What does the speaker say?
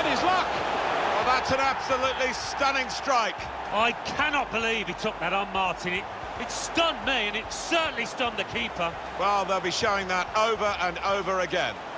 his luck. Well, that's an absolutely stunning strike. I cannot believe he took that on, Martin. It stunned me, and it certainly stunned the keeper. Well, they'll be showing that over and over again.